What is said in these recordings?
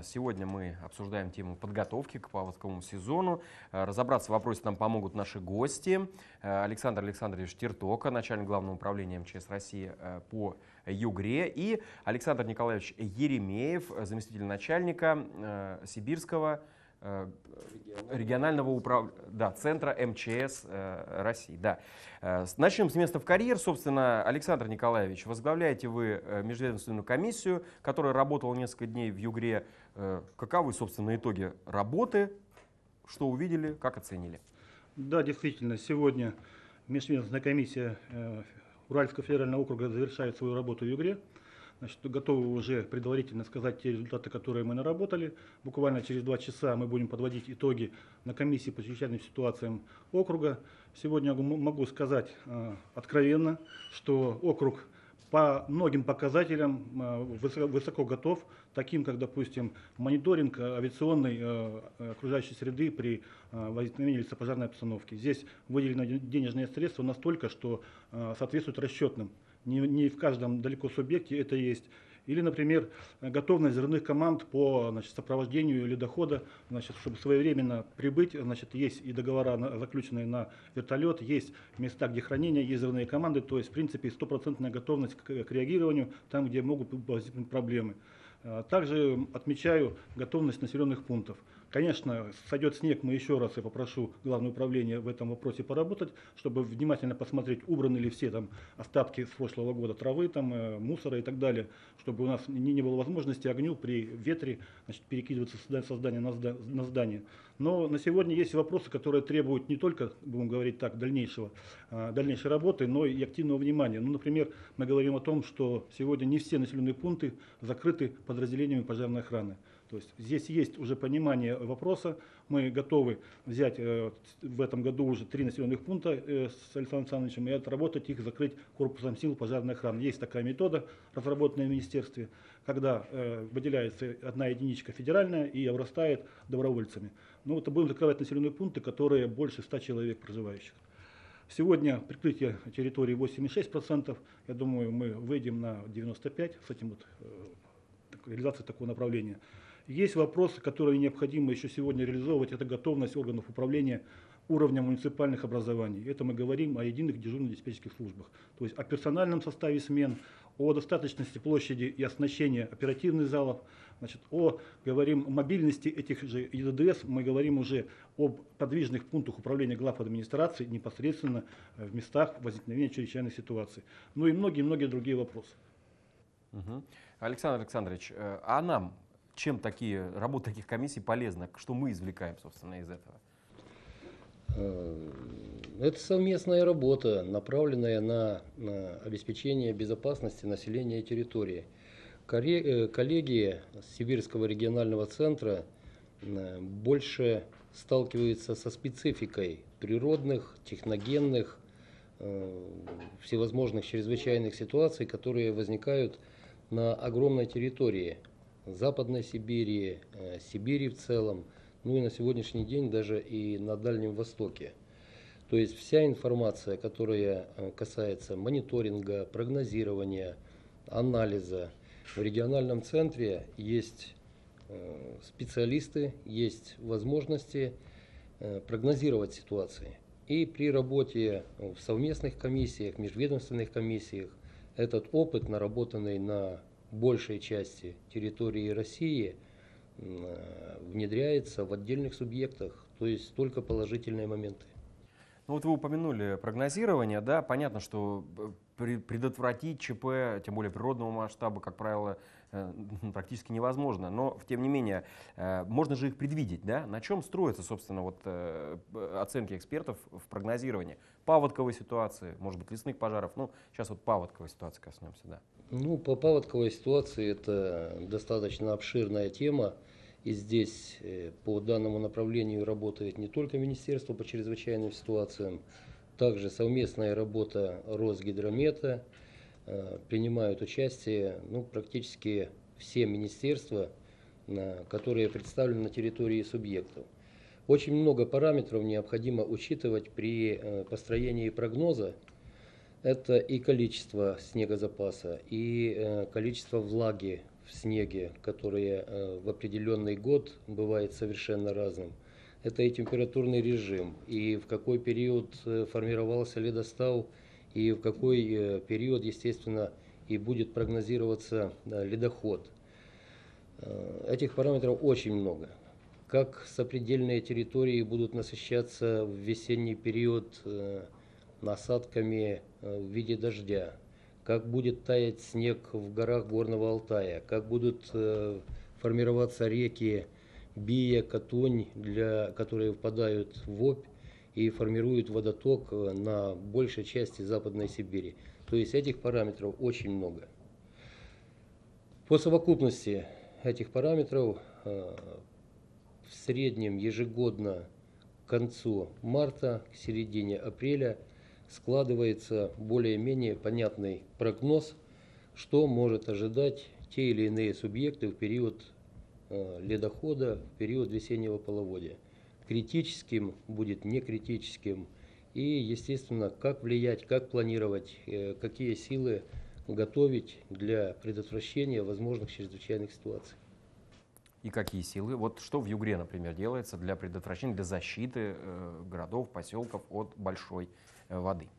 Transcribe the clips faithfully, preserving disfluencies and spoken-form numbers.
Сегодня мы обсуждаем тему подготовки к паводковому сезону. Разобраться в вопросе нам помогут наши гости. Александр Александрович Тертока, начальник Главного управления МЧС России по Югре, и Александр Николаевич Еремеев, заместитель начальника Сибирского регионального управ... да, центра МЧС э, России. Да. Начнем с места в карьер. Собственно, Александр Николаевич, возглавляете вы межведомственную комиссию, которая работала несколько дней в Югре. Каковы, собственно, итоги работы? Что увидели, как оценили? Да, действительно, сегодня межведомственная комиссия э, Уральского федерального округа завершает свою работу в Югре. Значит, готовы уже предварительно сказать те результаты, которые мы наработали. Буквально через два часа мы будем подводить итоги на комиссии по чрезвычайным ситуациям округа. Сегодня могу сказать э, откровенно, что округ по многим показателям э, высоко, высоко готов, таким как, допустим, мониторинг авиационной э, окружающей среды при э, возникновении лесопожарной обстановки. Здесь выделены денежные средства настолько, что э, соответствуют расчетным. Не, не в каждом далеко субъекте это есть. Или, например, готовность взрывных команд по, значит, сопровождению ледохода, значит, чтобы своевременно прибыть. Значит, есть и договора, на, заключенные на вертолет, есть места, где хранение, есть взрывные команды. То есть, в принципе, стопроцентная готовность к, к реагированию там, где могут возникнуть проблемы. Также отмечаю готовность населенных пунктов. Конечно, сойдет снег, мы еще раз, я попрошу Главное управление в этом вопросе поработать, чтобы внимательно посмотреть, убраны ли все там остатки с прошлого года травы, там, э, мусора и так далее, чтобы у нас не, не было возможности огню при ветре, значит, перекидываться со здания на, зда, на здание. Но на сегодня есть вопросы, которые требуют не только, будем говорить так, дальнейшего, э, дальнейшей работы, но и активного внимания. Ну, например, мы говорим о том, что сегодня не все населенные пункты закрыты подразделениями пожарной охраны. То есть здесь есть уже понимание вопроса. Мы готовы взять э, в этом году уже три населенных пункта э, с Александром Александровичем и отработать их, закрыть корпусом сил пожарной охраны. Есть такая метода, разработанная в министерстве, когда э, выделяется одна единичка федеральная и обрастает добровольцами. Ну вот будем закрывать населенные пункты, которые больше ста человек проживающих. Сегодня прикрытие территории восемьдесят шесть процентов. Я думаю, мы выйдем на девяносто пять процентов с этим вот, э, реализацией такого направления. Есть вопросы, которые необходимо еще сегодня реализовывать. Это готовность органов управления уровня муниципальных образований. Это мы говорим о единых дежурно-диспетчерских службах. То есть о персональном составе смен, о достаточности площади и оснащения оперативных залов. Значит, о, говорим, мобильности этих же ИДДС. Мы говорим уже об подвижных пунктах управления глав администрации непосредственно в местах возникновения чрезвычайных ситуаций. Ну и многие-многие другие вопросы. Угу. Александр Александрович, а нам чем такие, работа таких комиссий полезна? Что мы извлекаем, собственно, из этого? Это совместная работа, направленная на, на обеспечение безопасности населения территории. Коллеги Сибирского регионального центра больше сталкиваются со спецификой природных, техногенных, всевозможных чрезвычайных ситуаций, которые возникают на огромной территории Западной Сибири, Сибири в целом, ну и на сегодняшний день даже и на Дальнем Востоке. То есть вся информация, которая касается мониторинга, прогнозирования, анализа, в региональном центре есть специалисты, есть возможности прогнозировать ситуации. И при работе в совместных комиссиях, межведомственных комиссиях этот опыт, наработанный на большей части территории России, внедряется в отдельных субъектах, то есть только положительные моменты. Ну вот вы упомянули прогнозирование, да, понятно, что предотвратить ЧП, тем более природного масштаба, как правило, практически невозможно, но тем не менее можно же их предвидеть, да? На чем строятся, собственно, вот оценки экспертов в прогнозировании паводковой ситуации, может быть, лесных пожаров, ну сейчас вот паводковой ситуации коснемся, да. Ну, по паводковой ситуации это достаточно обширная тема, и здесь по данному направлению работает не только Министерство по чрезвычайным ситуациям, также совместная работа Росгидромета, принимают участие ну, практически все министерства, которые представлены на территории субъектов. Очень много параметров необходимо учитывать при построении прогноза. Это и количество снегозапаса, и количество влаги в снеге, которые э, в определенный год бывает совершенно разным. Это и температурный режим, и в какой период э, формировался ледостав, и в какой э, период, естественно, и будет прогнозироваться э, ледоход. Э, этих параметров очень много. Как сопредельные территории будут насыщаться в весенний период э, насадками э, в виде дождя, как будет таять снег в горах Горного Алтая, как будут э, формироваться реки Бия, Катунь, для, которые впадают в Обь и формируют водоток на большей части Западной Сибири. То есть этих параметров очень много. По совокупности этих параметров э, в среднем ежегодно к концу марта, к середине апреля складывается более-менее понятный прогноз, что может ожидать те или иные субъекты в период э, ледохода, в период весеннего половодья. Критическим будет не критическим. И, естественно, как влиять, как планировать, э, какие силы готовить для предотвращения возможных чрезвычайных ситуаций. И какие силы? Вот что в Югре, например, делается для предотвращения, для защиты э, городов, поселков от большой э, воды?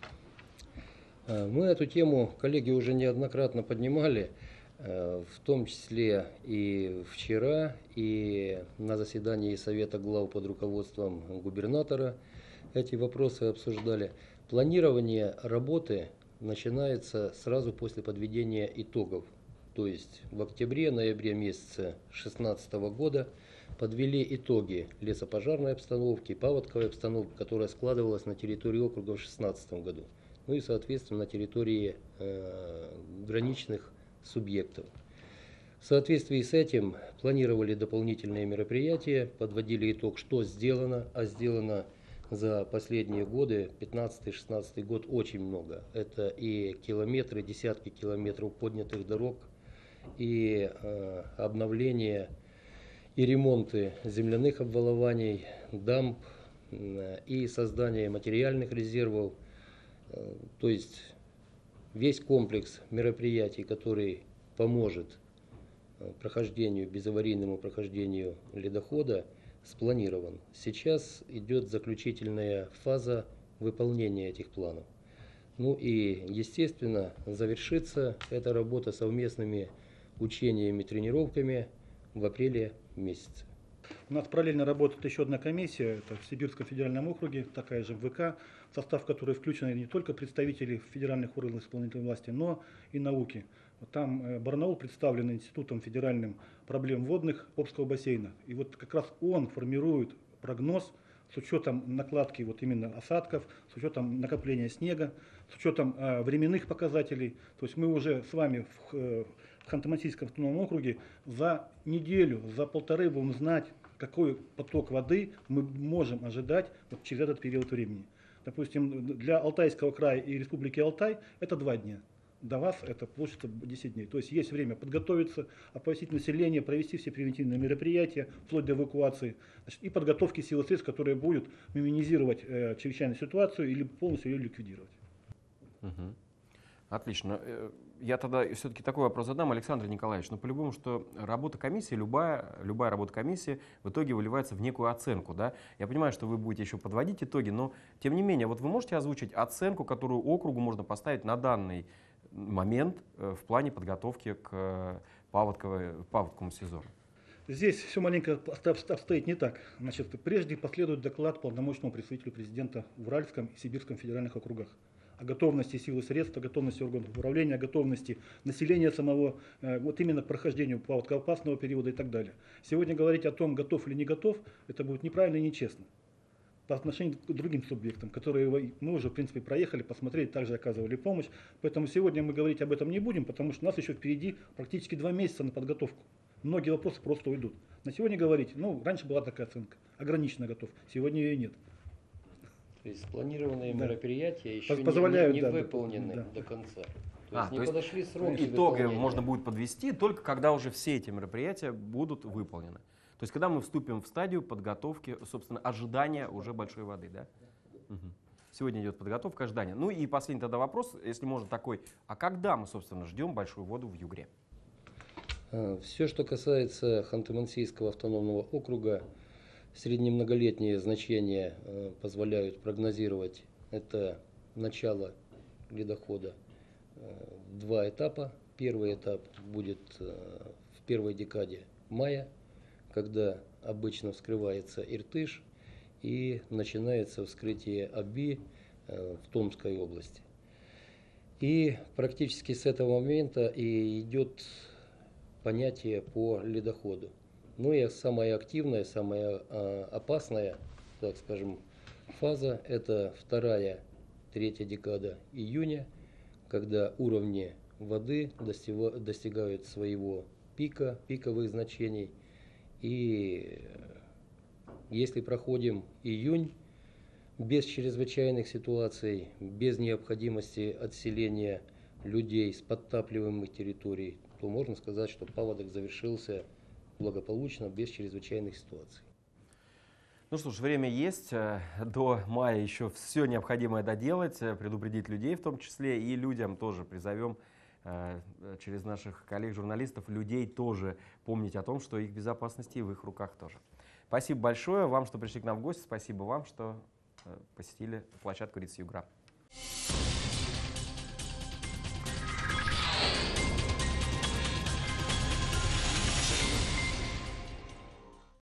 Мы эту тему, коллеги, уже неоднократно поднимали, э, в том числе и вчера, и на заседании Совета глав под руководством губернатора эти вопросы обсуждали. Планирование работы начинается сразу после подведения итогов. То есть в октябре-ноябре месяце две тысячи шестнадцатого года подвели итоги лесопожарной обстановки, паводковой обстановки, которая складывалась на территории округа в две тысячи шестнадцатом году. Ну и, соответственно, на территории э, граничных субъектов. В соответствии с этим планировали дополнительные мероприятия, подводили итог, что сделано, а сделано за последние годы, пятнадцатый-шестнадцатый год, очень много. Это и километры, десятки километров поднятых дорог, и э, обновление и ремонты земляных обвалований, дамб, э, и создание материальных резервов. Э, то есть весь комплекс мероприятий, который поможет э, прохождению, безаварийному прохождению ледохода, спланирован. Сейчас идет заключительная фаза выполнения этих планов. Ну и, естественно, завершится эта работа совместными учениями, тренировками в апреле месяце. У нас параллельно работает еще одна комиссия, это в Сибирском федеральном округе, такая же в ВК, в состав которой включены не только представители федеральных органов исполнительной власти, но и науки. Там Барнаул представлен Институтом федеральным проблем водных Обского бассейна. И вот как раз он формирует прогноз с учетом накладки вот именно осадков, с учетом накопления снега, с учетом э, временных показателей. То есть мы уже с вами в, э, в Ханты-Мансийском автономном округе за неделю, за полторы будем знать, какой поток воды мы можем ожидать вот через этот период времени. Допустим, для Алтайского края и Республики Алтай это два дня. До вас это получится десять дней. То есть есть время подготовиться, оповестить население, провести все превентивные мероприятия, вплоть до эвакуации, значит, и подготовки сил и средств, которые будут минимизировать э, чрезвычайную ситуацию или полностью ее ликвидировать. Угу. Отлично. Я тогда все-таки такой вопрос задам, Александр Николаевич. Но по-любому, что работа комиссии, любая, любая работа комиссии в итоге выливается в некую оценку. Да? Я понимаю, что вы будете еще подводить итоги, но тем не менее, вот вы можете озвучить оценку, которую округу можно поставить на данный момент в плане подготовки к паводковому сезону? Здесь все маленько обстоит не так. Значит, прежде последует доклад полномочного представителя президента в Уральском и Сибирском федеральных округах о готовности сил и средств, о готовности органов управления, о готовности населения самого, вот именно к прохождению паводкоопасного периода и так далее. Сегодня говорить о том, готов или не готов, это будет неправильно и нечестно по отношению к другим субъектам, которые мы уже, в принципе, проехали, посмотрели, также оказывали помощь. Поэтому сегодня мы говорить об этом не будем, потому что у нас еще впереди практически два месяца на подготовку. Многие вопросы просто уйдут. На сегодня говорить, ну, раньше была такая оценка, ограниченно готов, сегодня ее нет. То есть спланированные да. мероприятия еще позволяют, не, не да, выполнены да. до конца. То а, есть не то подошли есть сроки итоги можно будет подвести только когда уже все эти мероприятия будут выполнены. То есть когда мы вступим в стадию подготовки, собственно, ожидания уже большой воды. Да? Угу. Сегодня идет подготовка, ожидания. Ну и последний тогда вопрос, если можно такой, а когда мы, собственно, ждем большую воду в Югре? Все, что касается Ханты-Мансийского автономного округа, среднемноголетние значения позволяют прогнозировать это начало ледохода. Два этапа. Первый этап будет в первой декаде мая, когда обычно вскрывается Иртыш и начинается вскрытие Аби в Томской области. И практически с этого момента и идет понятие по ледоходу. Ну и самая активная, самая опасная, так скажем, фаза – это вторая, третья декада июня, когда уровни воды достигают своего пика, пиковых значений. И если проходим июнь без чрезвычайных ситуаций, без необходимости отселения людей с подтапливаемых территорий, то можно сказать, что паводок завершился благополучно, без чрезвычайных ситуаций. Ну что ж, время есть. До мая еще все необходимое доделать, предупредить людей в том числе, и людям тоже призовем через наших коллег-журналистов, людей тоже помнить о том, что их безопасность и в их руках тоже. Спасибо большое вам, что пришли к нам в гости, спасибо вам, что посетили площадку РИЦ Югра.